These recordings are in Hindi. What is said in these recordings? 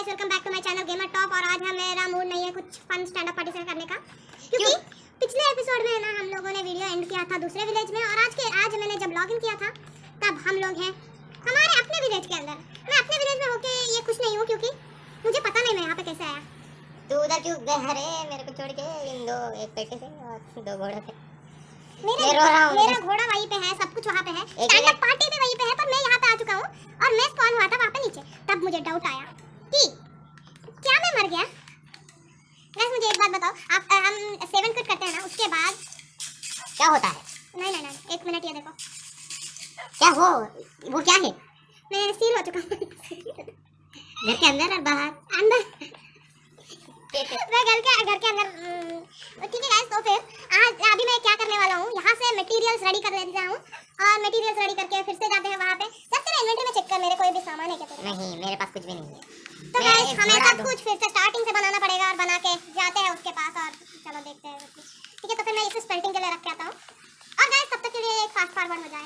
Guys, welcome back to my channel gamer top. और आज मेरा मूड नहीं है कुछ फन स्टैंड अप पार्टी करने का, क्योंकि पिछले एपिसोड में ना हम लोगों ने वीडियो एंड किया था दूसरे विलेज में, और आज मैंने जब लॉगिन किया था तब हम लोग हैं हमारे अपने विलेज के अंदर। मैं अपने विलेज में होके ये खुश नहीं हूँ, क्योंकि मुझे पता नहीं मैं यहाँ पे कैसे आया। तू उधर क्यों गया? अरे मेरे को छोड़ के इन दो, एक पेटे से और दो घोड़े से। मेरा घोड़ा वहीं पे है, सब कुछ वहाँ पे है, स्टैंड अप पार्टी भी वहीं पे है, पर मैं यहाँ पे आ चुका हूँ और मैं स्पॉन हुआ था वहाँ पे नीचे। तब मुझे डाउट आया कि क्या मैं मर गया। गाइस मुझे एक बात बताओ, आप हम 7 कट करते हैं ना, उसके बाद क्या होता है? नहीं 1 मिनट, ये देखो क्या वो क्या है? मैं सील हो चुका हूँ घर के अंदर और बाहर? अंदर मैं घर के अंदर। ठीक है गाइस, तो फिर आज अभी मैं क्या करने वाला हूँ, यहाँ से मटेरियल्स रेडी कर लेता हूँ और मटेरियल्स रेडी करके फिर से जाते हैं वहाँ पे। सब तेरा इन्वेंटरी में चेक कर, मेरे कोई भी सामान है क्या तेरे? नहीं, मेरे पास कुछ भी नहीं है। तो गाइस हमें सब कुछ फिर से स्टार्टिंग से बनाना पड़ेगा, और बना के जाते हैं उसके पास और चलो देखते हैं। ठीक है, तो फिर मैं इसे स्पेल्टिंग के लिए रख के आता हूँ, और गाइस तब तक के लिए एक फास्ट फॉरवर्ड हो जाए।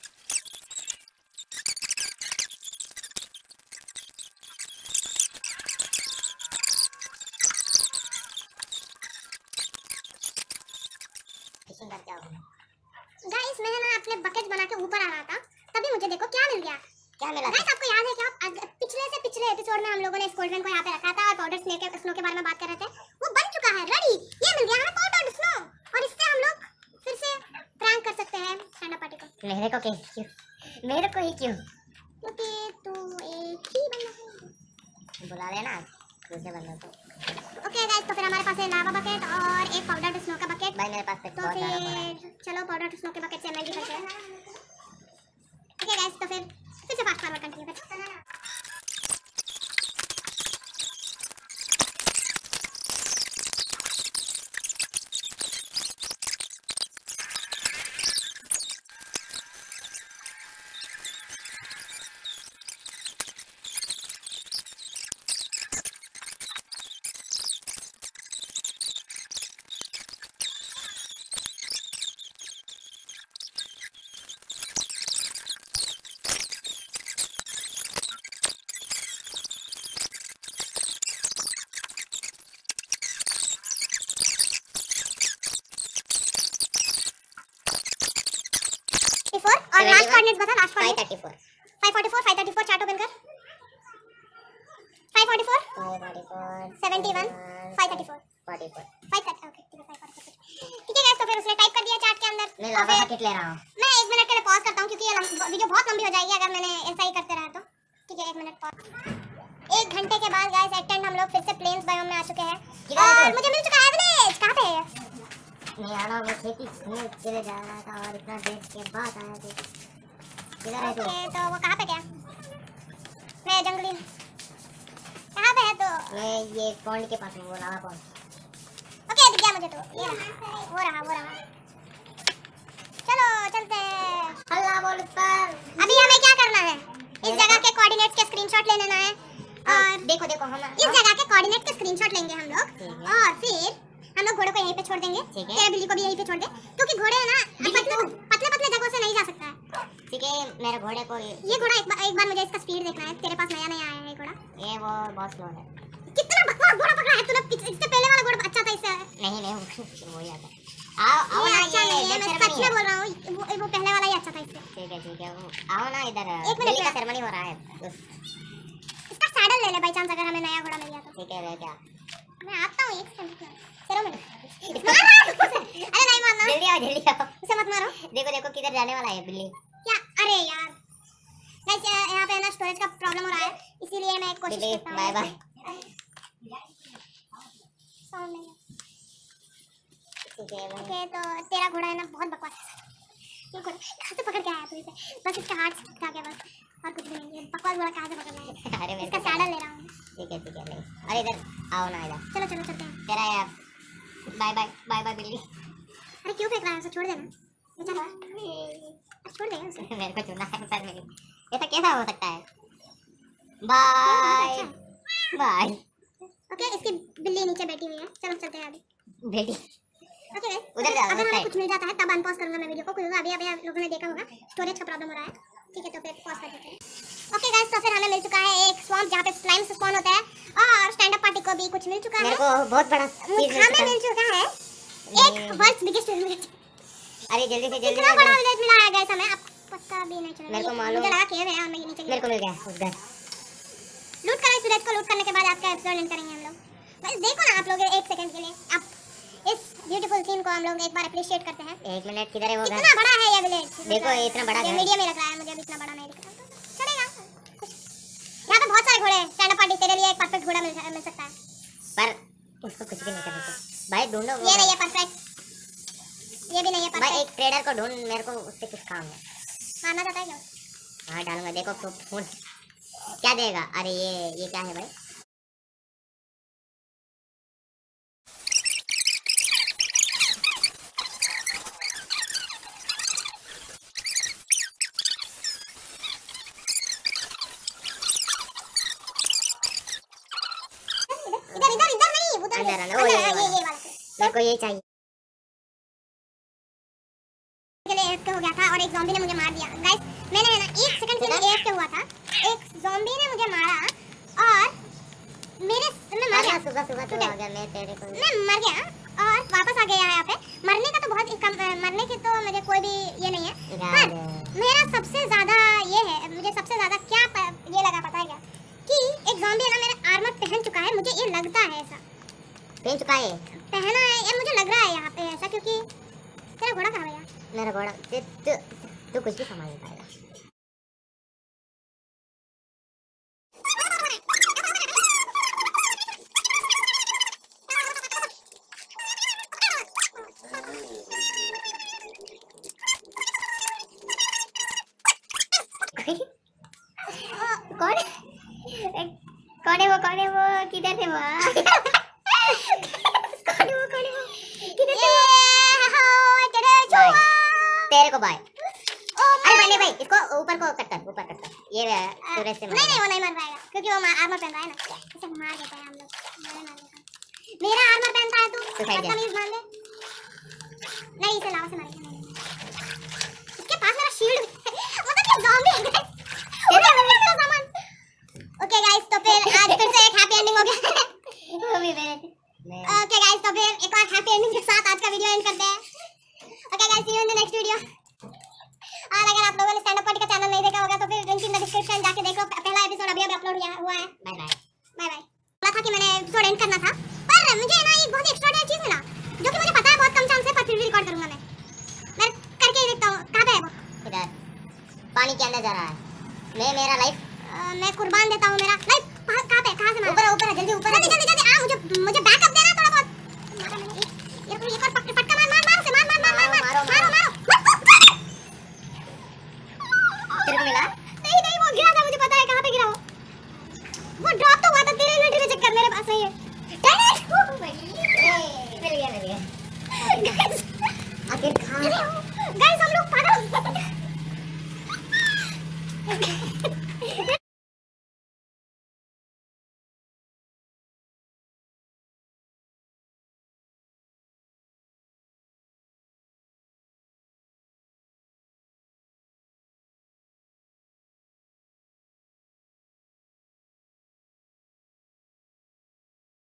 गाइस मैंने ना अपने बकेट बना के ऊपर आ रहा था, तभी मुझे देखो क्या मिल गया। क्या मिला? गाइस आपको याद है क्या पिछले एपिसोड में हम लोगों ने स्कोल्डन को यहाँ पे रखा था और पाउडर स्नो के बारे में बात कर रहे थे। वो बन चुका है, रेडी। ये मिल गया हमें पाउडर स्नो, और इससे हम लोग फिर से प्रैंक कर सकते हैं स्टैंड अप पार्टी को। मेरे को क्यों? मेरे को ही क्यों? क्योंकि तू एक ही बंदा है। बुला लेना दूसरे बंदों को। ओके गाइस, तो फिर हमारे पास है लावा बकेट और एक पाउडर स्नो का बकेट। भाई मेरे पास तो फिर चलो पाउडर स्नो के बकेट से एनर्जी करते हैं। ठीक है गाइस, तो फिर से फास्ट फॉरवर्ड कंटिन्यू करते हैं। और लास्ट कोऑर्डिनेट्स बता। लास्ट 534 544 चार्ट ओपन कर। 544 71 534 44। ओके ठीक है 544। ठीक है गाइस, तो फिर उसने टाइप कर दिया चार्ट के अंदर। मैं लावा बकेट ले रहा हूं। मैं 1 मिनट के लिए पॉज करता हूं, क्योंकि ये वीडियो बहुत लंबी हो जाएगी अगर मैंने ऐसा ही करते रहा तो। ठीक है 1 मिनट पॉज। 1 घंटे के बाद गाइस एटेंड हम लोग फिर से प्लेन्स बायोम में आ चुके हैं और मुझे मिल चुका है विलेज। कहां पे है? मैं आ रहा हूं, मैं खेती में चले जा रहा था और इतना देर के बाद आया तो किधर है तू? ओके, तो वो कहां पे गया? मैं जंगली कहां पे है? तो मैं ये पॉन्ड के पास हूं, वो लावा पॉन्ड। ओके दिख गया मुझे, तो ये रहा वो रहा। चलो चलते हैं। हल्ला बोल पर। अभी हमें क्या करना है? इस जगह के कोऑर्डिनेट्स के स्क्रीनशॉट ले लेना है, और देखो हम इस जगह के कोऑर्डिनेट के स्क्रीनशॉट लेंगे हम लोग, और फिर हम लोग घोड़े को यहीं पे छोड़ देंगे। तेरे बिल्ली को भी यहीं पे छोड़ दे, क्योंकि घोड़े है ना पतले जगहों से नहीं जा सकता है। ठीक है, मेरे घोड़े को ये घोड़ा एक बार मुझे इसका स्पीड देखना है। तेरे पास नया आया है घोड़ा, ये वो बहुत स्लो है। कितना बकवास घोड़ा पकड़ा है तूने। इससे पहले वाला घोड़ा अच्छा था, इससे नहीं वो ही आता है। आओ ना, अच्छा नहीं है, मैं सच में बोल रहा हूँ, वो पहले वाला ही अच्छा था इससे। ठीक है आओ ना इधर। एक मिनट का सेरेमनी हो रहा है, इसका सैडल ले ले बाय चांस, अगर हमें नया घोड़ा मिल गया तो। ठीक है ले क्या? मैं आता हूँ 1 सेकंड सेरेमनी। अरे नहीं मारना, जल्दी आओ उसे मत मारो। देखो किधर जाने वाला है बिल्ली। क्या? अरे यार गाइस यहाँ पे ना स्टोरेज का प्रॉब्लम हो रहा है, इसीलिए मैं कोशिश करता हूँ। Bye bye. साउंड नहीं है। ठीक है ओके, तो तेरा घोड़ा है ना बहुत बकवास है। ये घोड़ा कहाँ से पकड़ के आया तू इसे? बस इसका हाथ था क्या बस, और कुछ भी नहीं। ये बकवास घोड़ा कहाँ से पकड़ लाया? अरे मैं इसका सैडल ले रहा हूँ। ठीक है नहीं। अरे इधर आओ ना, इधर चलो चलते हैं। तेरा यार बाय बिल्ली। अरे क्यों फेंक रहा है उसे? छोड़ देना, छोड़ दे उसे। मेरे को चुना है सर मेरी। ऐसा कैसा हो सकता है? बाय। ओके, इसकी बिल्ली नीचे बैठी हुई है। चलो चलते हैं अभी। बेटी ओके गाइस, उधर जा। अगर हमें कुछ मिल जाता है तब अनपॉज करूंगा मैं वीडियो को, क्योंकि अभी आप लोगों ने देखा होगा स्टोरेज का प्रॉब्लम हो रहा है। ठीक है, तो फिर पॉज कर देते हैं। ओके गाइस, तो फिर हमें मिल चुका है एक स्वैम्प जहाँ पे स्लाइम स्पॉन होता है, कुछ मिल चुका है। मेरे को बहुत बड़ा चीज हमें मिल चुका है एक वर्ल्ड बिगेस्ट विलेज। अरे जल्दी से जल्दी। इतना बड़ा विलेज मिला है गाइस हमें, अब पता भी नहीं चला। मेरे को मालूम, मुझे लगा केव है और मैं नीचे मेरे को मिल गया उस घर। लूट करो इस विलेज को, लूट करने के बाद आपका एपिसोड एंड करेंगे हम लोग। बस देखो ना आप लोग एक सेकंड के लिए, आप इस ब्यूटीफुल सीन को हम लोग एक बार अप्रिशिएट करते हैं। 1 मिनट, किधर है वो घर? कितना बड़ा है ये विलेज, देखो ये इतना बड़ा ये घर। मीडियम में लग रहा है मुझे, अभी इतना बड़ा नहीं दिख रहा। चलेगा, यहाँ पे बहुत सारे घोड़े हैं। स्टैंड अप पार्टी तेरे लिए एक परफेक्ट घोड़ा मिल सकता है, पर उसको कुछ भी नहीं कर सकते भाई। ढूंढो ये नहीं है परफेक्ट, ये भी नहीं है भाई। परफेक्ट। एक ट्रेडर को ढूंढ, मेरे को उससे कुछ काम है। मारना चाहता है क्या? हाँ डालूंगा। देखो तो फोन क्या देगा। अरे ये क्या है भाई? इधर इधर इधर नहीं, उधर अंदर, अंदर, वो ये ये वाला। वाला मेरे को ये चाहिए। के लिए AFK हो गया था और एक ज़ॉम्बी ने मुझे मार दिया। गाइस मैंने है ना 1 सेकंड के लिए AFK हुआ था, एक ज़ॉम्बी ने मुझे मारा और मैं मर गया। सुबह सुबह तो आ गया। मैं तेरे को मैं मर गया और वापस आ गया यहाँ पे। मरने का तो बहुत कम, मरने की तो मुझे कोई भी ये नहीं है, पर मेरा सबसे ज्यादा ये है, मुझे सबसे ज्यादा क्या ये लगा पता है क्या, कि एक ज़ॉम्बी है ना मेरा आर्मर पहन चुका है। मुझे ये लगता है ऐसा पहन चुका है, पहना है या मुझे लग रहा है यहाँ पे ऐसा, क्योंकि तेरा घोड़ा कहाँ गया? मेरा घोड़ा। तू कुछ भी संभाल नहीं पाएगा। कौन है वो? किधर से वो? कौन है वो? किधर से वो? तेरे को बाय। अरे भाई इसको ऊपर कट कर। ये सूरज से नहीं वो नहीं मर पाएगा क्योंकि वो आर्मर पहन रहा है ना, इसे मार देते हैं हम लोग। मेरा आर्मर पहनता है तू बदतमीज मान ले। नहीं इसे लावा से मारेंगे। इसके पास मेरा शील्ड मतलब कि ज़ॉम्बी है गाइस। ओके गाइस तो फिर आज फिर से एक हैप्पी एंडिंग हो गया। वो भी मेरे से। ओके गाइस तो फिर एक और हैप्पी एंडिंग के साथ आज का वीडियो एंड करते हैं। Okay guys see you in the next video. और अगर आप लोगों ने स्टैंड अप पार्टी का चैनल नहीं देखा होगा तो फिर लिंक इन द डिस्क्रिप्शन जाके देखो। पहला एपिसोड अभी अपलोड हुआ है। Bye bye. Bye bye. बोला था कि मैंने एपिसोड एंड करना था, पर मुझे ना एक बहुत एक्स्ट्राऑर्डिनरी चीज मिला जो कि मुझे पता है बहुत कम चांस है, पर फिर भी रिकॉर्ड करूंगा मैं करके ही देखता हूं। कहां पे है वो? इधर पानी के अंदर जा रहा है। मेरा लाइफ मैं कुर्बान देता हूं मेरा लाइफ। कहां से मार? ऊपर है, जल्दी ऊपर है। जल्दी आ, मुझे बैकअप देना थोड़ा बहुत। ये एक और फटका मार उसे, मारो तेरे को मिला? नहीं वो गिरा था, मुझे पता है कहां पे गिरा वो ड्रॉप तो हुआ था तेरे इन्वेंटरी में, चेक कर मेरे पास है ये। मिल गया। आखिर खा। गाइस